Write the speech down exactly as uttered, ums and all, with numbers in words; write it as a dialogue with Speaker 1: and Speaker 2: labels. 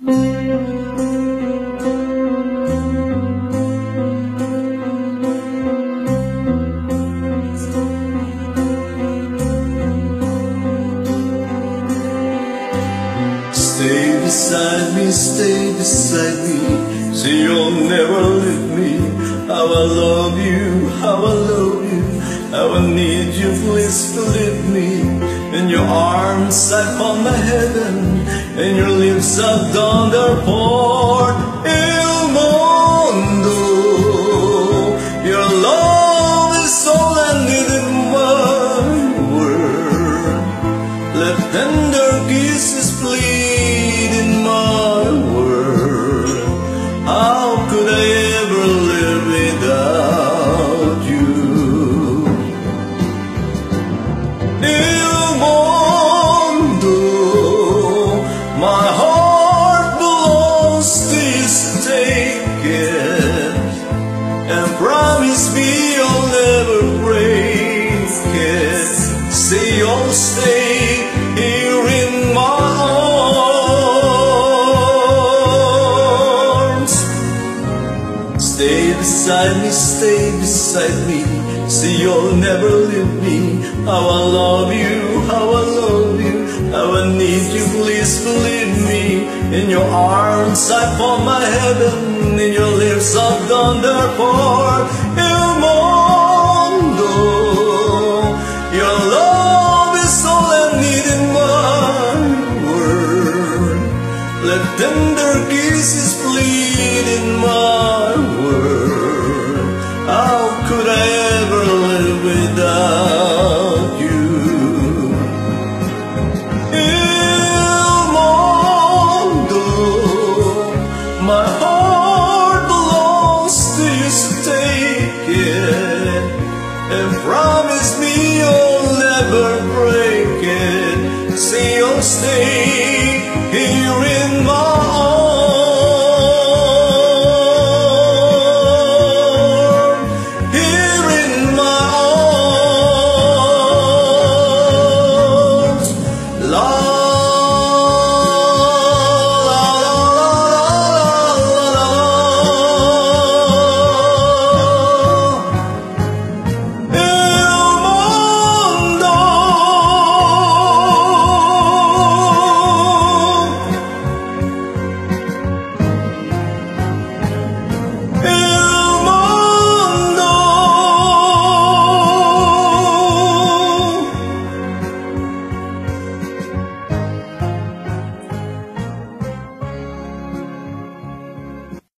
Speaker 1: Stay beside me, stay beside me, say you'll never leave me. How I love you, how I love you, how I need you, please believe me. In your arms I found my heaven, and your lips I've done their part. Il mondo, your love is all I need in my world. Let tender kisses bleed in my world. How could I ever live without you? Il mondo, my heart belongs to you, so take it and promise me you'll never break it. Say you'll stay here in my arms. Stay beside me, stay beside me, say you'll never leave me. How I love you, how I love you, how I need you, please believe me. In your arms I found my heaven, in your lips I've done their part. Il mondo, your love is all I need in my world. Let tender kisses bleed in my world. How could I ever live without you? Il mondo, my heart belongs to you, so take it and promise me you'll never break it. Say you'll stay